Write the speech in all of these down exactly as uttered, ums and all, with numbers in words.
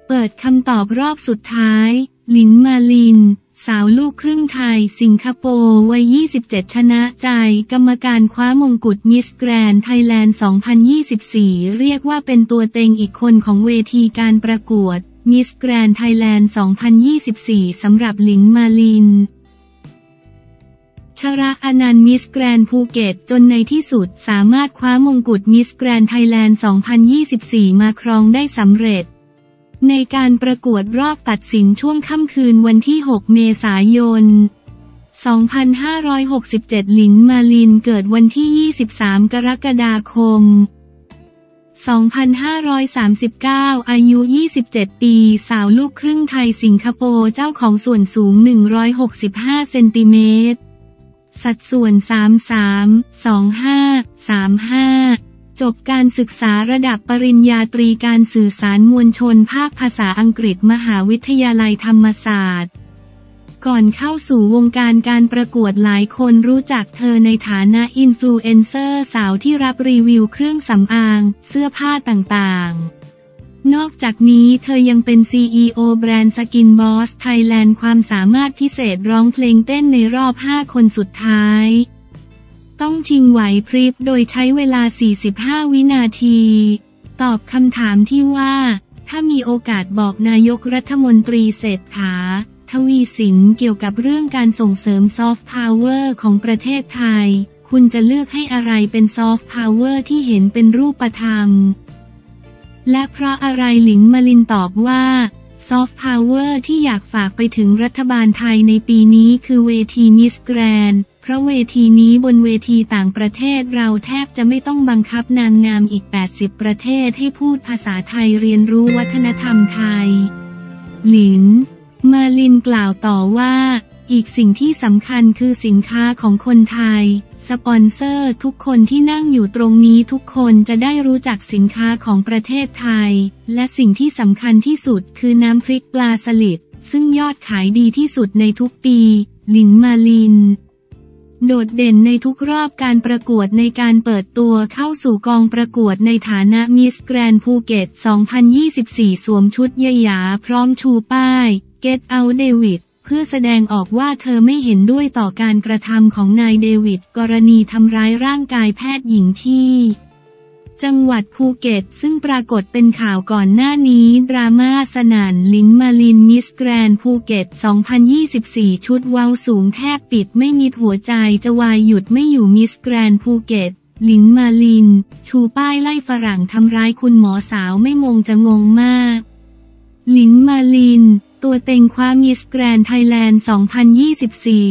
เปิดคำตอบรอบสุดท้ายหลินมาลินสาวลูกครึ่งไทยสิงคโปร์วัยยี่สิบเจ็ดชนะใจกรรมการคว้ามงกุฎมิสแกรนด์ไทยแลนด์ สองพันยี่สิบสี่ เรียกว่าเป็นตัวเต็งอีกคนของเวทีการประกวดมิสแกรนด์ไทยแลนด์ สองพันยี่สิบสี่ สำหรับหลินมาลินชระอนันต์มิสแกรนด์ภูเก็ตจนในที่สุดสามารถคว้ามงกุฎมิสแกรนด์ไทยแลนด์ สองพันยี่สิบสี่ มาครองได้สำเร็จในการประกวดรอบตัดสินช่วงค่ำคืนวันที่ หก เมษายน สองพันห้าร้อยหกสิบเจ็ด หลินมาลินเกิดวันที่ ยี่สิบสาม กรกฎาคม สองพันห้าร้อยสามสิบเก้า อายุ ยี่สิบเจ็ด ปีสาวลูกครึ่งไทยสิงคโปร์เจ้าของส่วนสูง หนึ่งร้อยหกสิบห้า เซนติเมตรสัดส่วน สามสิบสาม สองสิบห้า สามสิบห้าจบการศึกษาระดับปริญญาตรีการสื่อสารมวลชนภาคภาษาอังกฤษมหาวิทยาลัยธรรมศาสตร์ก่อนเข้าสู่วงการการประกวดหลายคนรู้จักเธอในฐานะอินฟลูเอนเซอร์สาวที่รับรีวิวเครื่องสำอางเสื้อผ้าต่างๆนอกจากนี้เธอยังเป็น ซี อี โอ แบรนด์ Skin Boss Thailand ความสามารถพิเศษร้องเพลงเต้นในรอบห้าคนสุดท้ายต้องชิงไหวพริบโดยใช้เวลา สี่สิบห้า วินาที ตอบคำถามที่ว่าถ้ามีโอกาสบอกนายกรัฐมนตรีเศรษฐา ทวีสินเกี่ยวกับเรื่องการส่งเสริมซอฟต์พาวเวอร์ของประเทศไทยคุณจะเลือกให้อะไรเป็นซอฟต์พาวเวอร์ที่เห็นเป็นรูปธรรมและเพราะอะไรหลินมาลินตอบว่าซอฟต์พาวเวอร์ที่อยากฝากไปถึงรัฐบาลไทยในปีนี้คือเวทีมิสแกรนด์เพราะเวทีนี้บนเวทีต่างประเทศเราแทบจะไม่ต้องบังคับนางงามอีกแปดสิบประเทศให้พูดภาษาไทยเรียนรู้วัฒนธรรมไทยหลินมาลินกล่าวต่อว่าอีกสิ่งที่สำคัญคือสินค้าของคนไทยสปอนเซอร์ทุกคนที่นั่งอยู่ตรงนี้ทุกคนจะได้รู้จักสินค้าของประเทศไทยและสิ่งที่สำคัญที่สุดคือน้ำพริกปลาสลิดซึ่งยอดขายดีที่สุดในทุกปีหลินมาลินโดดเด่นในทุกรอบการประกวดในการเปิดตัวเข้าสู่กองประกวดในฐานะมิสแกรนด์ภูเก็ต สองพันยี่สิบสี่ สวมชุดยหยาพร้อมชูป้าย Get Out David เพื่อแสดงออกว่าเธอไม่เห็นด้วยต่อการกระทำของนายเดวิดกรณีทำร้ายร่างกายแพทย์หญิงที่จังหวัดภูเก็ตซึ่งปรากฏเป็นข่าวก่อนหน้านี้ดราม่าสนั่นหลินมาลินมิสแกรนด์ภูเก็ต สองพันยี่สิบสี่ ชุดเว้าสูงแทบปิดไม่มิดหัวใจจะวายหยุดไม่อยู่มิสแกรนด์ภูเก็ตหลินมาลินชูป้ายไล่ฝรั่งทำร้ายคุณหมอสาวไม่งงจะงงมากหลินมาลินตัวเต็งคว้ามิสแกรนด์ไทยแลนด์ สองพันยี่สิบสี่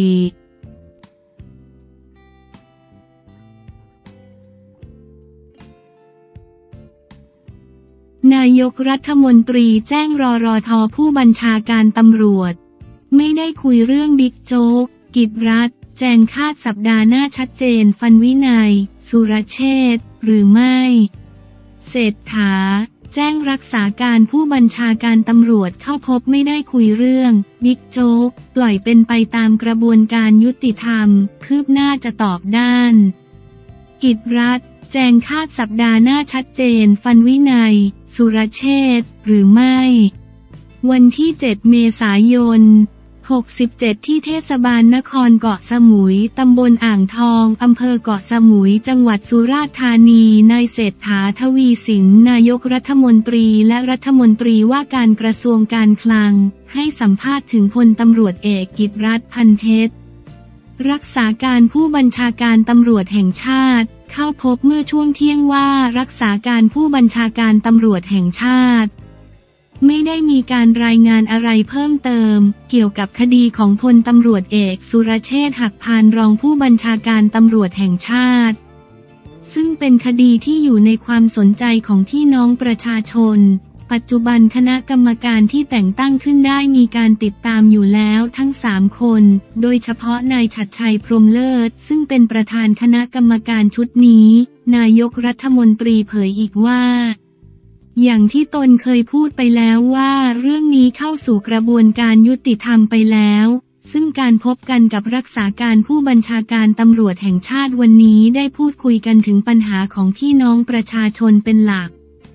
นายกรัฐมนตรีแจ้งรรท.ผู้บัญชาการตำรวจไม่ได้คุยเรื่องบิ๊กโจ๊กกิจรัฐแจงคาดสัปดาห์หน้าชัดเจนฟันวินัยสุรเชษฐ์หรือไม่เศรษฐาแจ้งรักษาการผู้บัญชาการตำรวจเข้าพบไม่ได้คุยเรื่องบิ๊กโจ๊กปล่อยเป็นไปตามกระบวนการยุติธรรมคืบหน้าจะตอบด้านกิจรัฐแจงคาดสัปดาห์หน้าชัดเจนฟันวินัยสุรเชษฐ์หรือไม่วันที่เจ็ดเมษายนหกสิบเจ็ดที่เทศบาลนครเกาะสมุยตำบลอ่างทองอำเภอเกาะสมุยจังหวัดสุราษฎร์ธานีนายเศรษฐาทวีสินนายกรัฐมนตรีและรัฐมนตรีว่าการกระทรวงการคลังให้สัมภาษณ์ถึงพลตำรวจเอกกิจรัฐพันเพชรรักษาการผู้บัญชาการตำรวจแห่งชาติเข้าพบเมื่อช่วงเที่ยงว่ารักษาการผู้บัญชาการตำรวจแห่งชาติไม่ได้มีการรายงานอะไรเพิ่มเติมเกี่ยวกับคดีของพลตำรวจเอกสุรเชษฐ์หักพานรองผู้บัญชาการตำรวจแห่งชาติซึ่งเป็นคดีที่อยู่ในความสนใจของพี่น้องประชาชนปัจจุบันคณะกรรมการที่แต่งตั้งขึ้นได้มีการติดตามอยู่แล้วทั้งสามคนโดยเฉพาะนายฉัตรชัยพรหมเลิศซึ่งเป็นประธานคณะกรรมการชุดนี้นายกรัฐมนตรีเผยอีกว่าอย่างที่ตนเคยพูดไปแล้วว่าเรื่องนี้เข้าสู่กระบวนการยุติธรรมไปแล้วซึ่งการพบกันกับรักษาการผู้บัญชาการตำรวจแห่งชาติวันนี้ได้พูดคุยกันถึงปัญหาของพี่น้องประชาชนเป็นหลัก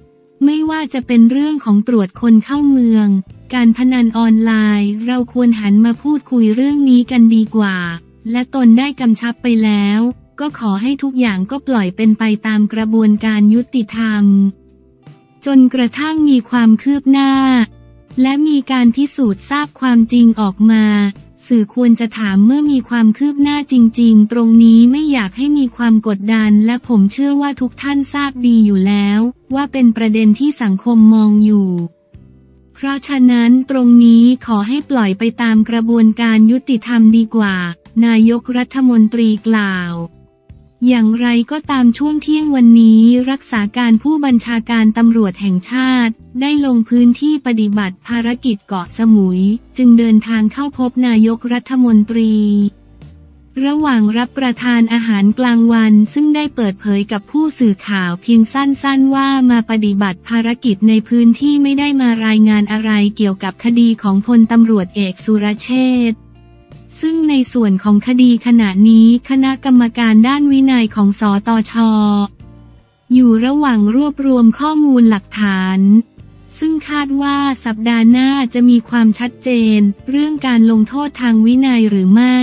ไม่ว่าจะเป็นเรื่องของตรวจคนเข้าเมืองการพนันออนไลน์เราควรหันมาพูดคุยเรื่องนี้กันดีกว่าและตนได้กำชับไปแล้วก็ขอให้ทุกอย่างก็ปล่อยเป็นไปตามกระบวนการยุติธรรมจนกระทั่งมีความคืบหน้าและมีการพิสูจน์ทราบความจริงออกมาสื่อควรจะถามเมื่อมีความคืบหน้าจริงๆตรงนี้ไม่อยากให้มีความกดดันและผมเชื่อว่าทุกท่านทราบดีอยู่แล้วว่าเป็นประเด็นที่สังคมมองอยู่เพราะฉะนั้นตรงนี้ขอให้ปล่อยไปตามกระบวนการยุติธรรมดีกว่านายกรัฐมนตรีกล่าวอย่างไรก็ตามช่วงเที่ยงวันนี้รักษาการผู้บัญชาการตำรวจแห่งชาติได้ลงพื้นที่ปฏิบัติภารกิจเกาะสมุยจึงเดินทางเข้าพบนายกรัฐมนตรีระหว่างรับประทานอาหารกลางวันซึ่งได้เปิดเผยกับผู้สื่อข่าวเพียงสั้นๆว่ามาปฏิบัติภารกิจในพื้นที่ไม่ได้มารายงานอะไรเกี่ยวกับคดีของพลตำรวจเอกสุรเชษฐ์ซึ่งในส่วนของคดีขณะนี้คณะกรรมการด้านวินัยของสตช.อยู่ระหว่างรวบรวมข้อมูลหลักฐานซึ่งคาดว่าสัปดาห์หน้าจะมีความชัดเจนเรื่องการลงโทษทางวินัยหรือไม่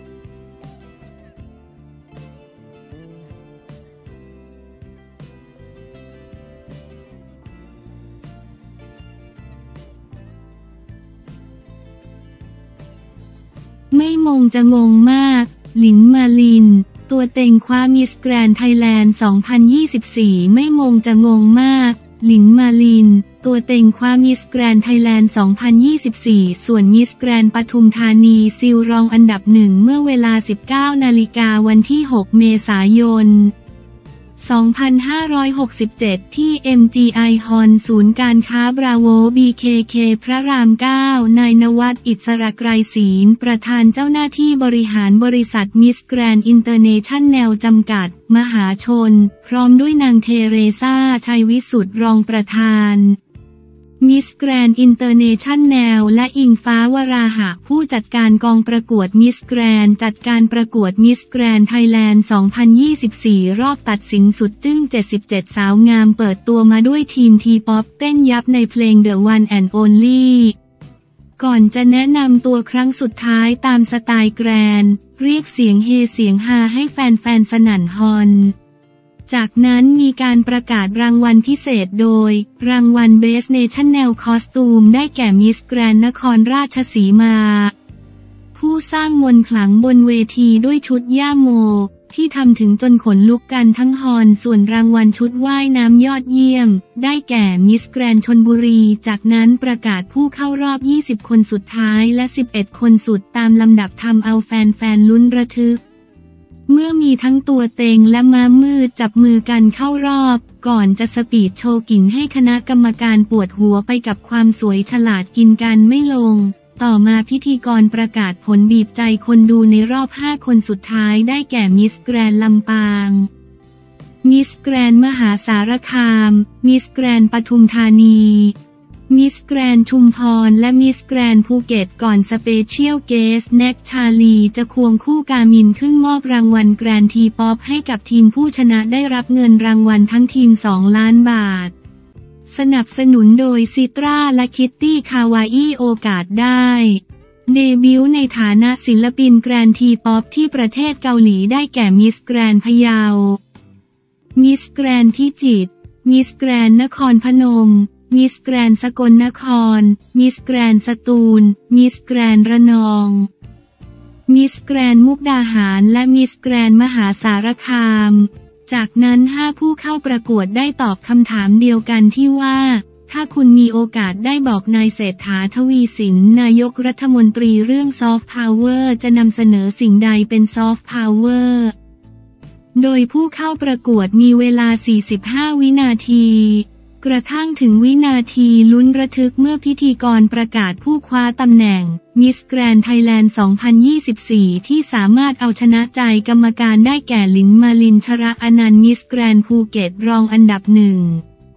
ไม่มงจะงงมากหลินมาลินตัวเต็งคว้ามิสแกรนด์ไทยแลนด์ สองพันยี่สิบสี่ ไม่มงจะงงมากหลินมาลินตัวเต็งคว้ามิสแกรนด์ไทยแลนด์ สองพันยี่สิบสี่ ส่วนมิสแกรนด์ปทุมธานีซิลรองอันดับหนึ่งเมื่อเวลา สิบเก้านาฬิกาวันที่ หกเมษายนสองพันห้าร้อยหกสิบเจ็ด ที่ เอ็ม จี ไอ ฮอลล์ศูนย์การค้าบราโว บี เค เค พระราม เก้านายณวัฒน์อิสระไกรศีลประธานเจ้าหน้าที่บริหารบริษัทมิสแกรนด์อินเตอร์เนชั่นแนลจำกัดมหาชนพร้อมด้วยนางเทเรซาชัยวิสุทธิ์รองประธานมิสแกรนด์อินเตอร์เนชั่นแนลและอิงฟ้าวราหะผู้จัดการกองประกวดมิสแกรนด์จัดการประกวดมิสแกรนด์ไทยแลนด์ สองพันยี่สิบสี่ รอบตัดสินสุดจึ้ง เจ็ดสิบเจ็ด สาวงามเปิดตัวมาด้วยทีมทีป๊อปเต้นยับในเพลง The One and Only ก่อนจะแนะนำตัวครั้งสุดท้ายตามสไตล์แกรนด์เรียกเสียงเฮเสียงฮาให้แฟนๆสนั่นฮอนจากนั้นมีการประกาศรางวัลพิเศษโดยรางวัล Best National Costume ได้แก่มิสแกรนด์นครราชสีมาผู้สร้างมนต์ขลังบนเวทีด้วยชุดย่าโมที่ทำถึงจนขนลุกกันทั้งฮอนส่วนรางวัลชุดว่ายน้ำยอดเยี่ยมได้แก่มิสแกรนด์ชลบุรีจากนั้นประกาศผู้เข้ารอบยี่สิบคนสุดท้ายและสิบเอ็ดคนสุดตามลำดับทำเอาแฟนๆลุ้นระทึกเมื่อมีทั้งตัวเต็งและม้ามืดจับมือกันเข้ารอบก่อนจะสปีดโชว์กิ่งให้คณะกรรมการปวดหัวไปกับความสวยฉลาดกินกันไม่ลงต่อมาพิธีกรประกาศผลบีบใจคนดูในรอบห้าคนสุดท้ายได้แก่มิสแกรนด์ลำปางมิสแกรนด์มหาสารคามมิสแกรนด์ปทุมธานีมิสแกรนด์ชุมพรและมิสแกรนด์ภูเก็ตก่อนสเปเชียลเกสต์แน็กชาลีจะควงคู่กามินขึ้นมอบรางวัลแกรนด์ทีป๊อปให้กับทีมผู้ชนะได้รับเงินรางวัลทั้งทีมสองล้านบาทสนับสนุนโดยซิตราและคิตตี้คาวาอี้โอกาสได้เดบิวต์ในฐานะศิลปินแกรนด์ทีป๊อปที่ประเทศเกาหลีได้แก่มิสแกรนด์พะเยามิสแกรนด์พิจิตรมิสแกรนด์นครพนมมิสแกรนด์สกลนครมิสแกรนด์สตูลมิสแกรนด์ระนองมิสแกรนด์มุกดาหารและมิสแกรนด์มหาสารคามจากนั้นห้าผู้เข้าประกวดได้ตอบคำถามเดียวกันที่ว่าถ้าคุณมีโอกาสได้บอกนายเศรษฐาทวีสินนายกรัฐมนตรีเรื่องซอฟต์พาวเวอร์จะนำเสนอสิ่งใดเป็นซอฟต์พาวเวอร์โดยผู้เข้าประกวดมีเวลาสี่สิบห้าวินาทีกระทั่งถึงวินาทีลุ้นระทึกเมื่อพิธีกรประกาศผู้คว้าตำแหน่งมิสแกรนด์ไทยแลนด์ สองพันยี่สิบสี่ ที่สามารถเอาชนะใจกรรมการได้แก่หลินมาลินชระอนันต์มิสแกรนด์ภูเก็ตรองอันดับหนึ่ง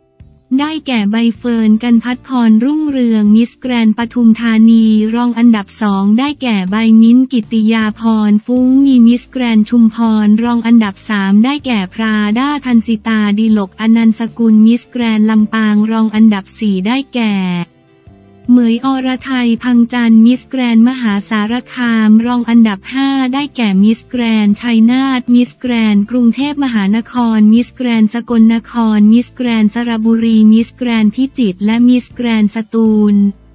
ได้แก่ใบเฟิร์น กันภัทร พรรุ่งเรืองมิสแกรนด์ปทุมธานีรองอันดับสองได้แก่ใบมิ้นท์ กิตติยาพรฟุ้งมีมิสแกรนด์ชุมพรรองอันดับสามได้แก่พราด้าทันสิตาดิลกอนันต์สกุลมิสแกรนด์ลำปางรองอันดับสี่ได้แก่เหมยอรไทยพังจันทร์มิสแกรนด์มหาสารคามรองอันดับห้าได้แก่มิสแกรนด์ชัยนาทมิสแกรนด์กรุงเทพมหานครมิสแกรนด์สกลนครมิสแกรนด์สระบุรีมิสแกรนด์พิจิตรและมิสแกรนด์สตูล